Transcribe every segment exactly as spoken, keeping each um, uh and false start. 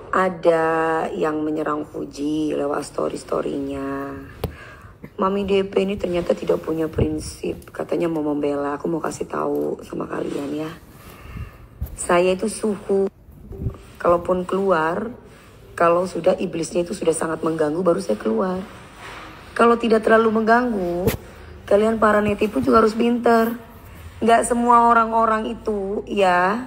ada yang menyerang Fuji lewat story-storynya. Mami D P ini ternyata tidak punya prinsip. Katanya mau membela. Aku mau kasih tahu sama kalian ya. Saya itu suhu. Kalaupun keluar, kalau sudah iblisnya itu sudah sangat mengganggu, baru saya keluar. Kalau tidak terlalu mengganggu, kalian para netizen pun juga harus pinter. Nggak semua orang-orang itu ya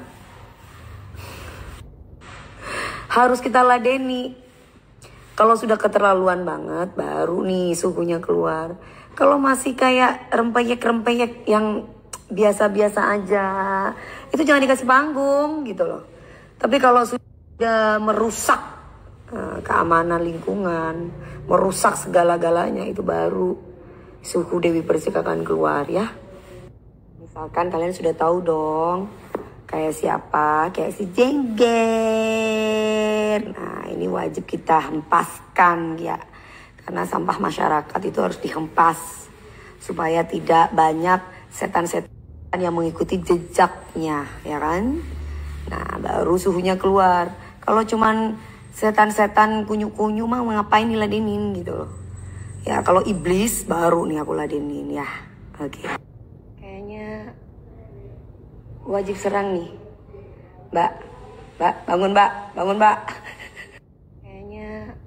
harus kita ladeni. Kalau sudah keterlaluan banget, baru nih suhunya keluar. Kalau masih kayak rempeyek-rempeyek yang biasa-biasa aja, itu jangan dikasih panggung gitu loh. Tapi kalau sudah merusak uh, keamanan lingkungan, merusak segala-galanya, itu baru suhu Dewi Persik akan keluar ya. Misalkan kalian sudah tahu dong, kayak siapa? Kayak si Jengger. Nah, ini wajib kita hempaskan ya. Karena sampah masyarakat itu harus dihempas. Supaya tidak banyak setan-setan yang mengikuti jejaknya, ya kan? Nah, baru suhunya keluar. Kalau cuman setan-setan kunyu-kunyu mah ngapain diladenin gitu loh. Ya, kalau iblis baru nih aku ladenin ya. Oke. Kayaknya wajib serang nih. Mbak, Mbak, bangun Mbak, bangun Mbak. Kayaknya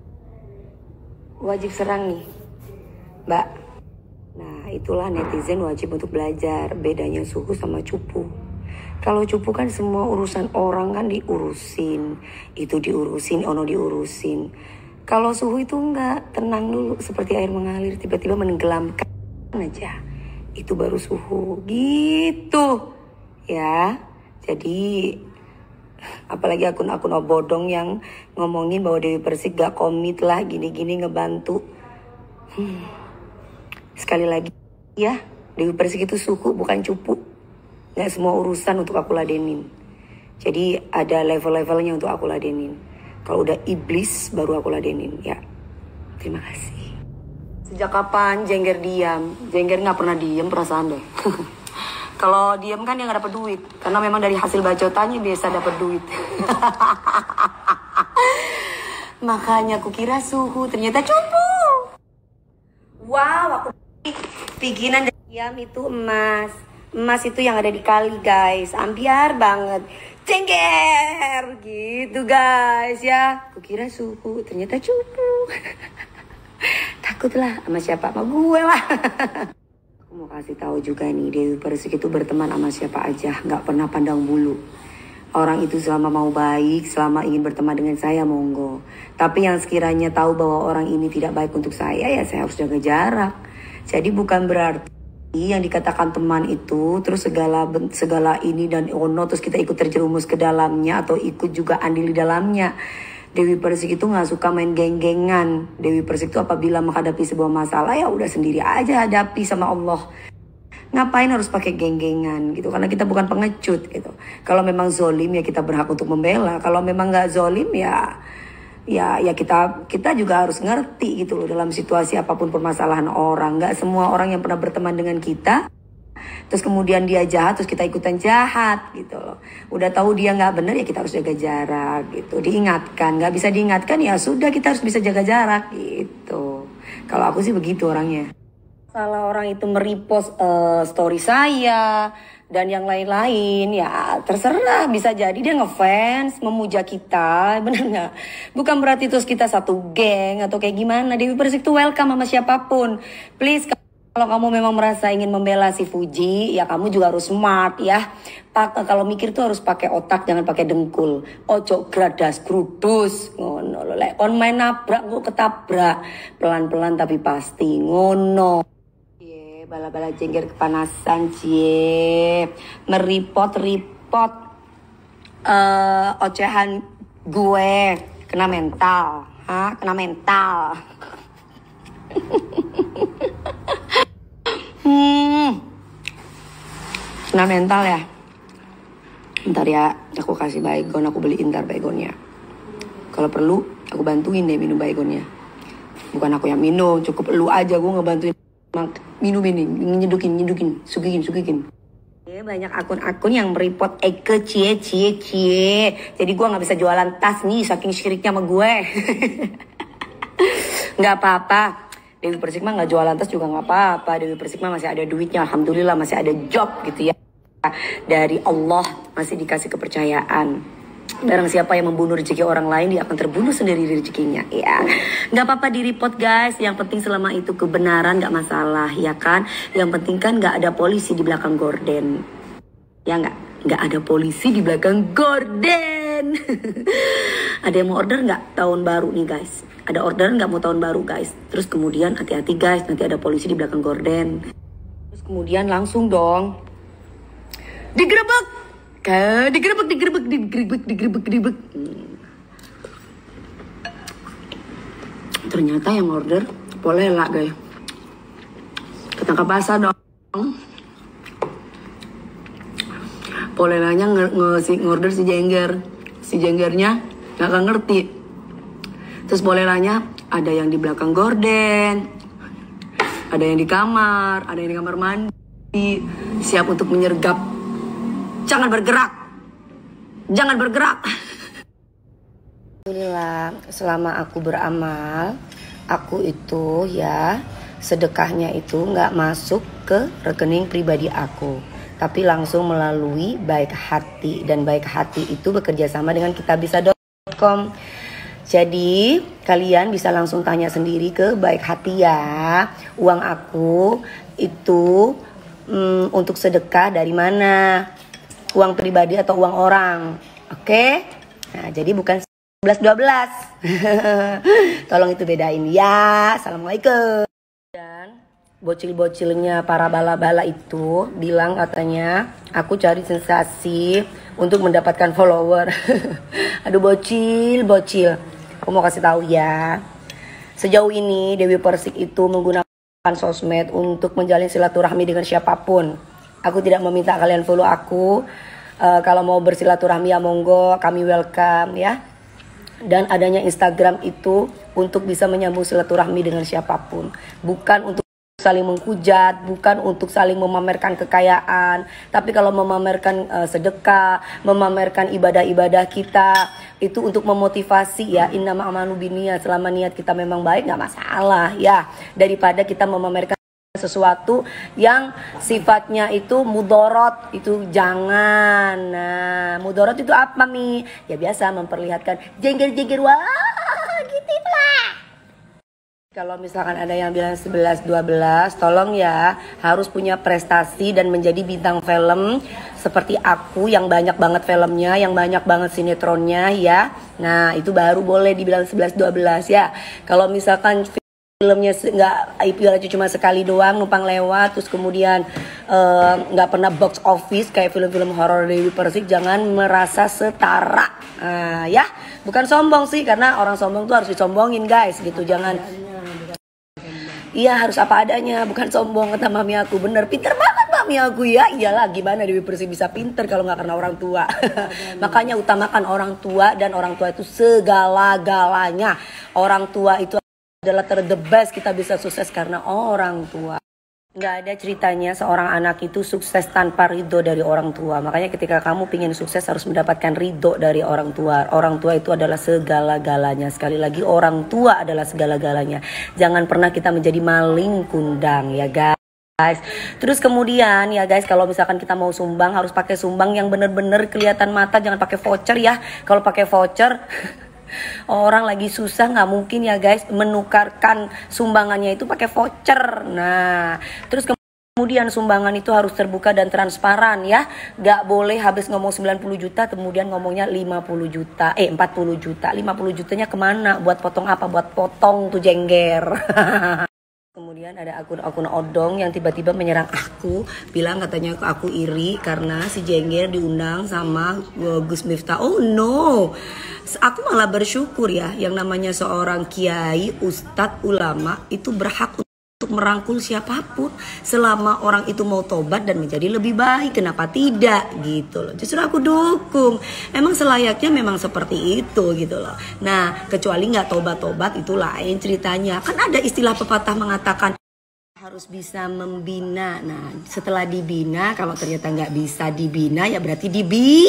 wajib serang nih. Mbak. Nah, itulah netizen wajib untuk belajar bedanya suhu sama cupu. Kalau cupu kan semua urusan orang kan diurusin. Itu diurusin, ono diurusin. Kalau suhu itu enggak, tenang dulu seperti air mengalir tiba-tiba menenggelamkan aja. Itu baru suhu gitu. Ya. Jadi apalagi akun-akun bodong yang ngomongin bahwa Dewi Persik gak komit lah gini-gini ngebantu. Hmm. Sekali lagi ya, Dewi Persik itu suhu bukan cupu. Gak semua urusan untuk aku ladenin. Jadi ada level-levelnya untuk aku ladenin. Kalau udah iblis baru aku ladenin ya. Terima kasih. Sejak kapan Jengger diam? Jengger gak pernah diam perasaan deh. Kalau diam kan dia gak dapet duit. Karena memang dari hasil bacotannya biasa dapet duit. Makanya aku kira suhu, ternyata cupu. Wow, aku pikiran diam itu emas. Emas itu yang ada di kali guys, ambiar banget. Jengger gitu guys ya. Kukira suhu, ternyata cupu. Takutlah sama siapa, sama gue lah. Aku mau kasih tahu juga nih, Dewi Persik itu berteman sama siapa aja, nggak pernah pandang bulu. Orang itu selama mau baik, selama ingin berteman dengan saya monggo. Tapi yang sekiranya tahu bahwa orang ini tidak baik untuk saya, ya saya harus jaga jarak. Jadi bukan berarti yang dikatakan teman itu terus segala segala ini dan ono terus kita ikut terjerumus ke dalamnya atau ikut juga andil di dalamnya. Dewi Persik itu nggak suka main geng-gengan. Dewi Persik itu apabila menghadapi sebuah masalah ya udah sendiri aja hadapi sama Allah. Ngapain harus pakai geng-gengan gitu, karena kita bukan pengecut gitu. Kalau memang zolim ya kita berhak untuk membela. Kalau memang nggak zolim ya ya ya kita kita juga harus ngerti gitu loh dalam situasi apapun permasalahan orang. Nggak semua orang yang pernah berteman dengan kita terus kemudian dia jahat terus kita ikutan jahat gitu loh. Udah tahu dia nggak benar ya kita harus jaga jarak gitu. Diingatkan, nggak bisa diingatkan ya sudah kita harus bisa jaga jarak gitu. Kalau aku sih begitu orangnya. Salah orang itu merepost uh, story saya dan yang lain-lain ya terserah, bisa jadi dia ngefans memuja kita, bener nggak? Bukan berarti terus kita satu geng atau kayak gimana. Dewi Persik tuh welcome sama siapapun. Please kalau kamu memang merasa ingin membela si Fuji ya kamu juga harus smart ya. Pak, kalau mikir tuh harus pakai otak, jangan pakai dengkul. Ojo gradas grudus ngono lho. Lek kon main nabrak kok ketabrak pelan-pelan tapi pasti ngono. Bala-bala Jengger kepanasan cie, meripot-ripot uh, ocehan gue kena mental, ha? Kena mental. hmm. Kena mental ya. Ntar ya, aku kasih baygon, aku beliin ntar baygonnya. Kalau perlu, aku bantuin deh minum baygonnya. Bukan aku yang minum, cukup lu aja gue ngebantuin. Minum ini, nyedukin, nyedukin, sugikin, sugikin. Banyak akun-akun yang mereport Eke cie cie cie. Jadi gue nggak bisa jualan tas nih saking syiriknya sama gue. Nggak apa-apa. Dewi Persik mah nggak jualan tas juga nggak apa-apa. Dewi Persik mah masih ada duitnya, alhamdulillah masih ada job gitu ya. Dari Allah masih dikasih kepercayaan. Barang siapa yang membunuh rezeki orang lain, dia akan terbunuh sendiri rezekinya. Ya, nggak apa-apa di report guys. Yang penting selama itu kebenaran nggak masalah, ya kan? Yang penting kan nggak ada polisi di belakang gorden. Ya nggak? Nggak ada polisi di belakang gorden. Ada yang mau order nggak tahun baru nih guys? Ada order nggak mau tahun baru guys? Terus kemudian hati-hati guys, nanti ada polisi di belakang gorden. Terus kemudian langsung dong digerebek. Ke digerebek, digerebek, digerebek, digerebek, digerebek. Hmm. Ternyata yang order boleh lah guys. Ketangkap basah dong. Polelanya nge, nge si ngorder si jengger. Si jenggernya nggak akan ngerti. Terus polelanya ada yang di belakang gorden, ada yang di kamar, ada yang di kamar mandi, siap untuk menyergap. Jangan bergerak. Jangan bergerak. Alhamdulillah, selama aku beramal, aku itu ya sedekahnya itu nggak masuk ke rekening pribadi aku, tapi langsung melalui Baik Hati, dan Baik Hati itu bekerja sama dengan kitabisa dot com. Jadi kalian bisa langsung tanya sendiri ke Baik Hati ya, uang aku itu mm, untuk sedekah dari mana? Uang pribadi atau uang orang. Oke? Okay? Nah, jadi bukan sebelas dua belas. Tolong itu bedain ya. Assalamualaikum. Dan bocil-bocilnya para bala-bala itu bilang katanya, aku cari sensasi untuk mendapatkan follower. Aduh bocil, bocil. Aku mau kasih tahu ya. Sejauh ini Dewi Persik itu menggunakan sosmed untuk menjalin silaturahmi dengan siapapun. Aku tidak meminta kalian follow aku. Uh, kalau mau bersilaturahmi ya monggo, kami welcome ya. Dan adanya Instagram itu untuk bisa menyambung silaturahmi dengan siapapun. Bukan untuk saling menghujat, bukan untuk saling memamerkan kekayaan. Tapi kalau memamerkan uh, sedekah, memamerkan ibadah-ibadah kita, itu untuk memotivasi ya. Innama a'malu binniyat, selama niat kita memang baik nggak masalah ya. Daripada kita memamerkan sesuatu yang sifatnya itu mudorot, itu jangan. Nah, mudorot itu apa Mi? Ya biasa memperlihatkan jengger-jengger, wah gitu lah. Kalau misalkan ada yang bilang sebelas dua belas, tolong ya, harus punya prestasi dan menjadi bintang film seperti aku yang banyak banget filmnya, yang banyak banget sinetronnya ya. Nah, itu baru boleh dibilang sebelas dua belas ya. Kalau misalkan filmnya nggak I P L aja cuma sekali doang numpang lewat, terus kemudian nggak uh, pernah box office kayak film-film horor Dewi Persik, jangan merasa setara. Uh, ya bukan sombong sih, karena orang sombong tuh harus disombongin guys gitu. Jangan, iya harus apa adanya, bukan sombong. Kata mami aku, bener, pinter banget mami aku ya. Iyalah, gimana Dewi Persik bisa pinter kalau nggak karena orang tua. Makanya utamakan orang tua, dan orang tua itu segala-galanya. Orang tua itu adalah ter the best, kita bisa sukses karena orang tua. Nggak ada ceritanya seorang anak itu sukses tanpa ridho dari orang tua. Makanya ketika kamu ingin sukses harus mendapatkan ridho dari orang tua. Orang tua itu adalah segala-galanya. Sekali lagi, orang tua adalah segala-galanya. Jangan pernah kita menjadi maling kundang ya guys. Terus kemudian ya guys, kalau misalkan kita mau sumbang harus pakai sumbang yang bener-bener kelihatan mata, jangan pakai voucher ya. Kalau pakai voucher orang lagi susah, nggak mungkin ya guys menukarkan sumbangannya itu pakai voucher. Nah, terus kemudian sumbangan itu harus terbuka dan transparan ya. Nggak boleh habis ngomong sembilan puluh juta kemudian ngomongnya lima puluh juta, eh empat puluh juta. lima puluh jutanya kemana? Buat potong apa? Buat potong tuh jengger. Kemudian ada akun-akun odong yang tiba-tiba menyerang aku, bilang katanya aku iri karena si jengger diundang sama Gus Miftah. Oh no, aku malah bersyukur ya, yang namanya seorang kiai, ustadz, ulama itu berhak untuk merangkul siapapun selama orang itu mau tobat dan menjadi lebih baik. Kenapa tidak gitu loh. Justru aku dukung. Emang selayaknya memang seperti itu gitu loh. Nah, kecuali nggak tobat-tobat itu lain ceritanya. Kan ada istilah pepatah mengatakan harus harus bisa membina. Nah, setelah dibina, kalau ternyata nggak bisa dibina, ya berarti dibi.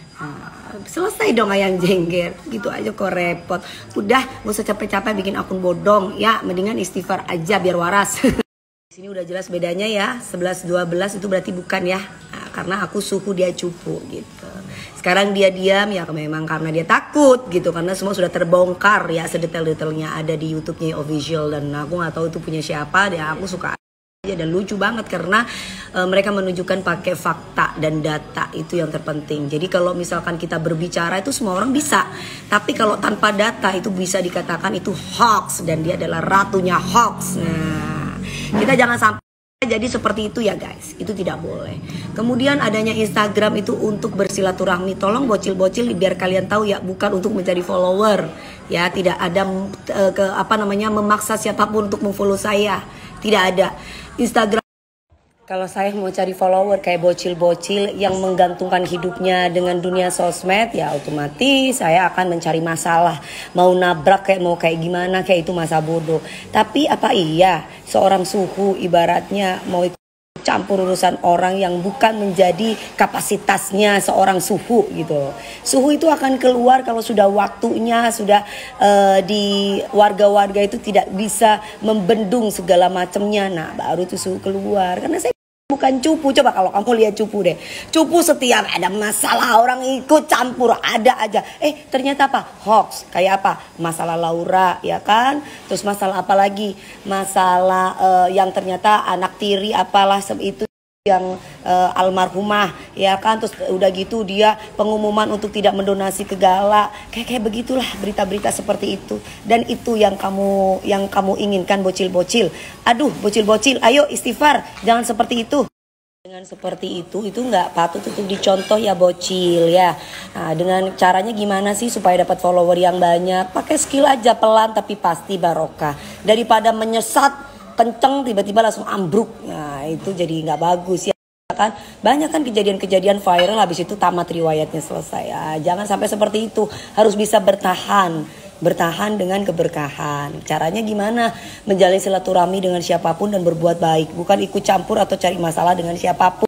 Nah, selesai dong ayang jengger. Gitu aja kok repot. Udah, gak usah capek-capek bikin akun bodong. Ya, mendingan istighfar aja biar waras. Di sini udah jelas bedanya ya. sebelas dua belas itu berarti bukan ya. Nah, karena aku suhu dia cupu gitu. Sekarang dia diam ya memang karena dia takut gitu, karena semua sudah terbongkar ya sedetail-detailnya ada di YouTube-nya official, dan aku nggak tahu itu punya siapa. Ya aku suka aja dan lucu banget karena e, mereka menunjukkan pakai fakta dan data, itu yang terpenting. Jadi kalau misalkan kita berbicara itu semua orang bisa, tapi kalau tanpa data itu bisa dikatakan itu hoax, dan dia adalah ratunya hoax. Nah, kita jangan sampai jadi seperti itu ya guys, itu tidak boleh. Kemudian adanya Instagram itu untuk bersilaturahmi, tolong bocil-bocil biar kalian tahu ya, bukan untuk mencari follower ya, tidak ada uh, ke apa namanya memaksa siapapun untuk memfollow saya, tidak ada. Instagram kalau saya mau cari follower kayak bocil-bocil yang menggantungkan hidupnya dengan dunia sosmed, ya otomatis saya akan mencari masalah. Mau nabrak kayak mau kayak gimana, kayak itu masa bodoh. Tapi apa iya seorang suhu ibaratnya mau ikut campur urusan orang yang bukan menjadi kapasitasnya seorang suhu gitu. Suhu itu akan keluar kalau sudah waktunya, sudah uh, di warga-warga itu tidak bisa membendung segala macamnya. Nah, baru itu suhu keluar. Karena saya bukan cupu. Coba kalau kamu lihat cupu deh. Cupu setiap ada masalah orang ikut campur, ada aja. Eh ternyata apa? Hoax. Kayak apa? Masalah Laura ya kan? Terus masalah apa lagi? Masalah uh, yang ternyata anak tiri apalah itu yang uh, almarhumah ya kan, terus udah gitu dia pengumuman untuk tidak mendonasi ke gala, kayak kayak begitulah berita-berita seperti itu. Dan itu yang kamu yang kamu inginkan bocil-bocil. Aduh bocil-bocil, ayo istighfar, jangan seperti itu. Dengan seperti itu itu nggak patut untuk dicontoh ya bocil ya. Nah, dengan caranya gimana sih supaya dapat follower yang banyak? Pakai skill aja, pelan tapi pasti barokah, daripada menyesat kenceng tiba-tiba langsung ambruk. Nah itu jadi nggak bagus ya kan. Banyak kan kejadian-kejadian viral habis itu tamat riwayatnya, selesai ya. Jangan sampai seperti itu, harus bisa bertahan bertahan dengan keberkahan. Caranya gimana? Menjalin silaturahmi dengan siapapun dan berbuat baik, bukan ikut campur atau cari masalah dengan siapapun.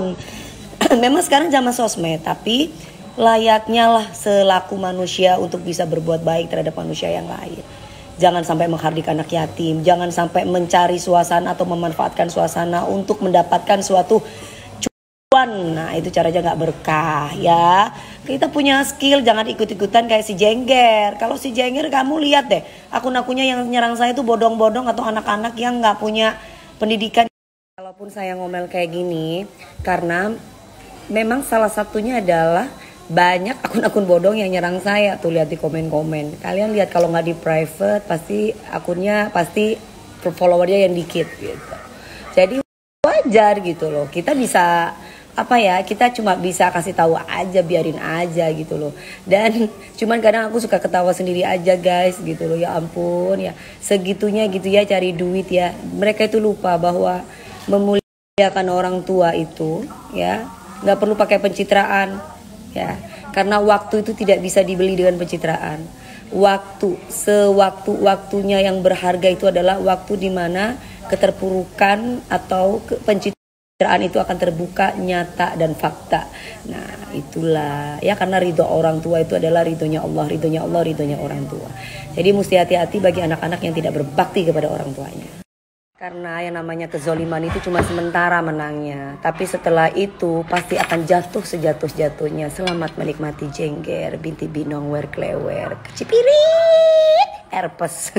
Memang sekarang zaman sosmed, tapi layaknya lah selaku manusia untuk bisa berbuat baik terhadap manusia yang lain. Jangan sampai menghardik anak yatim, jangan sampai mencari suasana atau memanfaatkan suasana untuk mendapatkan suatu cuan. Nah itu caranya nggak berkah ya. Kita punya skill, jangan ikut-ikutan kayak si Jengger. Kalau si Jengger kamu lihat deh, akun-akunnya yang nyerang saya itu bodong-bodong atau anak-anak yang nggak punya pendidikan. Walaupun saya ngomel kayak gini, karena memang salah satunya adalah banyak akun-akun bodong yang nyerang saya. Tuh lihat di komen-komen. Kalian lihat kalau nggak di private pasti akunnya pasti followernya yang dikit gitu. Jadi wajar gitu loh. Kita bisa apa ya? Kita cuma bisa kasih tahu aja, biarin aja gitu loh. Dan cuman kadang aku suka ketawa sendiri aja guys gitu loh. Ya ampun ya. Segitunya gitu ya cari duit ya. Mereka itu lupa bahwa memuliakan orang tua itu ya nggak perlu pakai pencitraan. Ya, karena waktu itu tidak bisa dibeli dengan pencitraan. Waktu, sewaktu-waktunya yang berharga itu adalah waktu di mana keterpurukan atau pencitraan itu akan terbuka nyata dan fakta. Nah, itulah ya, karena ridho orang tua itu adalah ridhonya Allah, ridhonya Allah, ridhonya orang tua. Jadi mesti hati-hati bagi anak-anak yang tidak berbakti kepada orang tuanya. Karena yang namanya kezoliman itu cuma sementara menangnya, tapi setelah itu pasti akan jatuh sejatuh-jatuhnya. Selamat menikmati Jengger binti Binong wer klewer kecipirit herpes.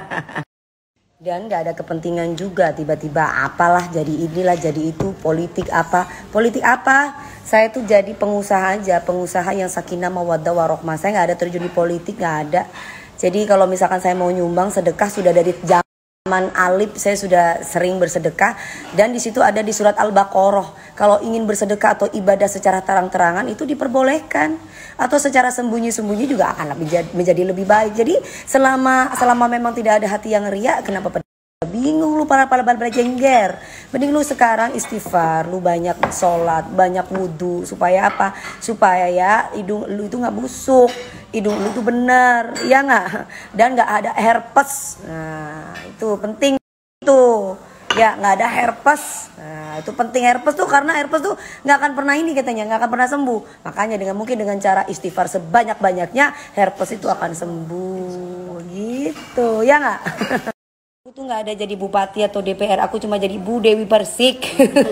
Dan gak ada kepentingan juga tiba-tiba apalah jadi inilah jadi itu, politik apa politik apa saya tuh jadi pengusaha aja, pengusaha yang sakinah mawaddah warohmah. Saya gak ada terjun di politik, gak ada. Jadi kalau misalkan saya mau nyumbang sedekah sudah dari jam zaman alif saya sudah sering bersedekah, dan di situ ada di surat Al-Baqarah kalau ingin bersedekah atau ibadah secara terang-terangan itu diperbolehkan, atau secara sembunyi-sembunyi juga akan lebih menjadi lebih baik. Jadi selama selama memang tidak ada hati yang riak, kenapa bingung lu para para para Jengger? Mending lu sekarang istighfar, lu banyak sholat, banyak wudhu, supaya apa? Supaya ya hidung lu itu nggak busuk, hidung lu itu benar, ya nggak? Dan nggak ada herpes. Nah itu penting tuh. Ya nggak ada herpes. Nah itu penting herpes tuh, karena herpes tuh nggak akan pernah ini katanya, nggak akan pernah sembuh. Makanya dengan mungkin dengan cara istighfar sebanyak-banyaknya herpes itu akan sembuh gitu ya nggak? Aku tuh nggak ada jadi bupati atau D P R, aku cuma jadi Bu Dewi Persik.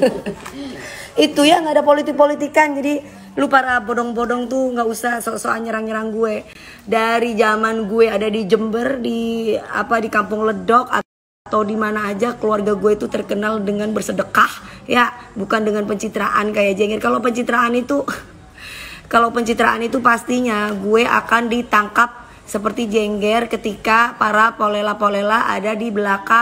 Itu ya, nggak ada politik-politikan. Jadi lu para bodong-bodong tuh nggak usah sok-sokan nyerang-nyerang gue. Dari zaman gue ada di Jember, di apa di Kampung Ledok atau di mana aja, keluarga gue itu terkenal dengan bersedekah ya, bukan dengan pencitraan kayak Jengger. Kalau pencitraan itu kalau pencitraan itu pastinya gue akan ditangkap seperti Jengger ketika para polela-polela ada di belakang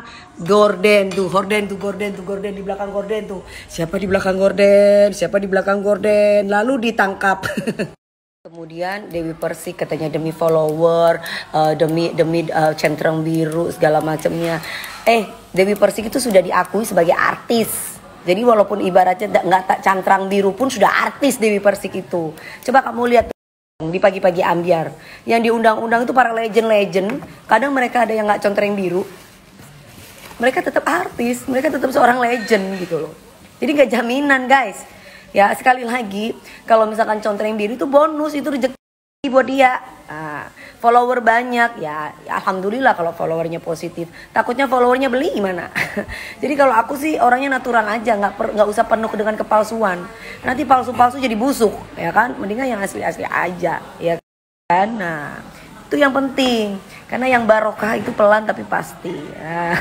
gorden tuh, horden tuh, gorden tuh, gorden di belakang gorden tuh. Siapa di belakang gorden? Siapa di belakang gorden? Lalu ditangkap. Kemudian Dewi Persik katanya demi follower, uh, demi demi uh, centrang biru segala macamnya. Eh, Dewi Persik itu sudah diakui sebagai artis. Jadi walaupun ibaratnya nggak tak cantrang biru pun sudah artis Dewi Persik itu. Coba kamu lihat di pagi-pagi ambiar yang diundang-undang itu para legend-legend, kadang mereka ada yang nggak contreng biru, mereka tetap artis, mereka tetap seorang legend gitu loh. Jadi nggak jaminan guys ya. Sekali lagi, kalau misalkan contreng biru itu bonus, itu rezeki buat dia. Nah, follower banyak ya, ya alhamdulillah kalau followernya positif. Takutnya followernya beli gimana? Jadi kalau aku sih orangnya natural aja, nggak nggak usah penuh dengan kepalsuan. Nanti palsu-palsu jadi busuk ya kan, mendingan yang asli-asli aja ya kan. Nah itu yang penting, karena yang barokah itu pelan tapi pasti ya.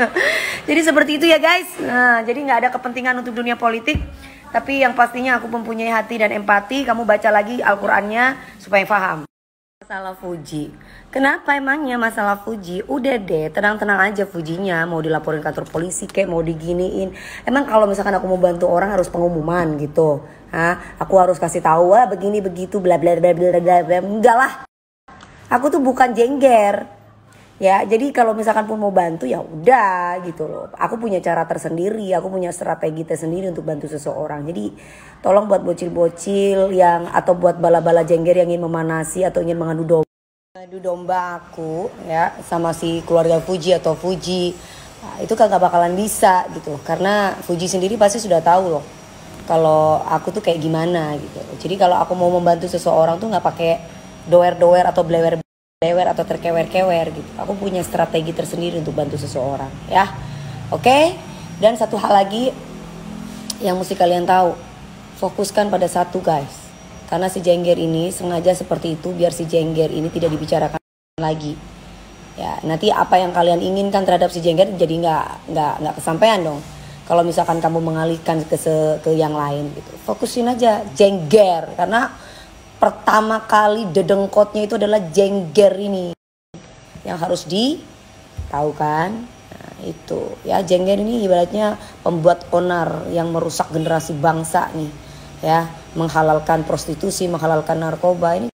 Jadi seperti itu ya guys. Nah jadi nggak ada kepentingan untuk dunia politik, tapi yang pastinya aku mempunyai hati dan empati. Kamu baca lagi Al-Qurannya supaya paham. Masalah Fuji, kenapa emangnya masalah Fuji? Udah deh, tenang-tenang aja Fujinya. Mau dilaporin kantor polisi kayak mau diginiin. Emang kalau misalkan aku mau bantu orang harus pengumuman gitu? Hah? Aku harus kasih tahu wah begini begitu bla bla bla bla bla bla. Enggak lah. Aku tuh bukan Jengger. Ya, jadi kalau misalkan pun mau bantu ya udah gitu loh. Aku punya cara tersendiri, aku punya strategi tersendiri untuk bantu seseorang. Jadi tolong buat bocil-bocil yang atau buat bala-bala Jengger yang ingin memanasi atau ingin mengadu domba, mengadu domba aku ya sama si keluarga Fuji atau Fuji. Nah, itu kan gak bakalan bisa gitu. Karena Fuji sendiri pasti sudah tahu loh kalau aku tuh kayak gimana gitu. Jadi kalau aku mau membantu seseorang tuh nggak pakai doer-doer atau blewer lewer atau terkewer-kewer gitu. Aku punya strategi tersendiri untuk bantu seseorang ya. Oke okay? Dan satu hal lagi yang mesti kalian tahu, fokuskan pada satu guys. Karena si Jengger ini sengaja seperti itu biar si Jengger ini tidak dibicarakan lagi ya. Nanti apa yang kalian inginkan terhadap si Jengger jadi nggak nggak nggak kesampaian dong kalau misalkan kamu mengalihkan ke se, ke yang lain gitu. Fokusin aja Jengger, karena pertama kali dedengkotnya itu adalah Jengger ini yang harus ditahu kan. Nah, itu ya, Jengger ini ibaratnya pembuat onar yang merusak generasi bangsa nih ya, menghalalkan prostitusi, menghalalkan narkoba. Ini